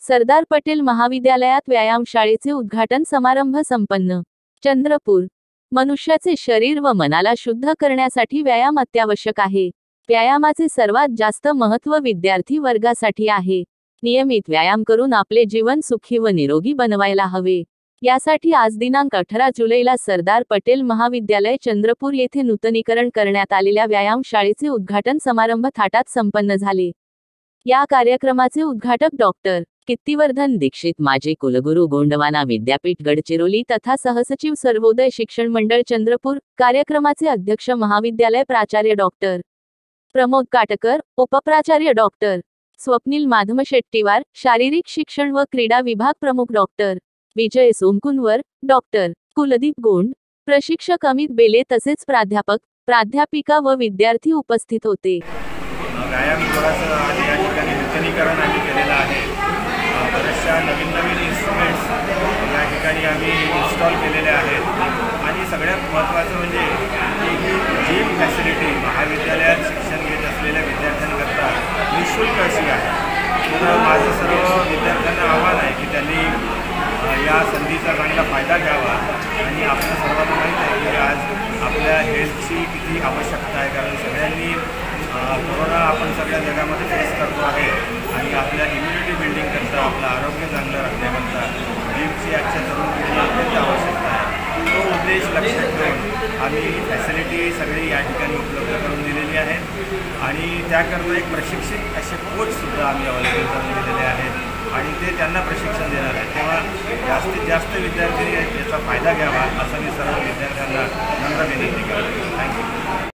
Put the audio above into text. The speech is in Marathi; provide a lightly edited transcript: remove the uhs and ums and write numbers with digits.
सरदार पटेल महाविद्यालयात व्यायामशाळेचे उद्घाटन समारंभ संपन्न. चंद्रपूर. मनुष्याचे शरीर व मनाला शुद्ध करण्यासाठी व्यायाम अत्यावश्यक आहे. व्यायामाचे सर्वात जास्त महत्त्व विद्यार्थी वर्गासाठी आहे. नियमित व्यायाम करून आपले जीवन सुखी व निरोगी बनवायला हवे. यासाठी आज दिनांक 18 जुलैला सरदार पटेल महाविद्यालय चंद्रपूर येथे नूतनीकरण करण्यात आलेल्या व्यायामशाळेचे उद्घाटन समारंभ थाटात संपन्न झाले. या कार्यक्रमाचे उद्घाटक डॉक्टर कीर्तिवर्धन दीक्षित, माजी कुलगुरू, गोंडवाना विद्यापीठ गडचिरोली तथा सहसचिव सर्वोदय शिक्षण मंडळ चंद्रपूर. कार्यक्रमाचे अध्यक्ष महाविद्यालय प्राचार्य डॉक्टर प्रमोद काटकर, उपप्राचार्य डॉक्टर स्वप्नील माधमशेट्टीवार, शारीरिक शिक्षण व क्रीडा विभाग प्रमुख डॉक्टर विजय सोमकुंवर, डॉक्टर कुलदीप गोंड, प्रशिक्षक अमित बेले तसेच प्राध्यापक, प्राध्यापिका व विद्यार्थी उपस्थित होते. व्यायाम विभागाचं आज या ठिकाणी नूतनीकरण आम्ही केलेलं आहे. बऱ्याचशा नवीन इन्स्ट्रुमेंट्स या ठिकाणी आम्ही इन्स्टॉल केलेले आहेत आणि सगळ्यात महत्त्वाचं म्हणजे जिम फॅसिलिटी महाविद्यालयात शिक्षण घेत असलेल्या विद्यार्थ्यांकरता निःशुल्क अशी आहे. तर माझं सर्व विद्यार्थ्यांना आव्हान आहे की त्यांनी या संधीचा चांगला फायदा घ्यावा. आणि आपल्या सर्वांना माहीत आहे की आज आपल्या हेल्थची किती आवश्यकता आहे, कारण सगळ्यांनी कोरोना आपण सगळ्या जगामध्ये फेस करतो आहे आणि आपल्या इम्युनिटी बिल्डिंग करता, आपलं आरोग्य चांगलं राखण्याकरता जिमची आजच्या तरुण पिढीला अत्यंत आवश्यकता आहे. तो उद्देश लक्षात घेऊन आम्ही फॅसिलिटी सगळी या ठिकाणी उपलब्ध करून दिलेली आहे आणि त्याकरता एक प्रशिक्षित असे कोचसुद्धा आम्ही अवेलेबल करून दिलेले आहेत आणि ते त्यांना प्रशिक्षण देणार आहेत. तेव्हा जास्तीत जास्त विद्यार्थी याचा फायदा घ्यावा असं मी सर्व विद्यार्थ्यांना नम्र विनंती करतो. थँक्यू.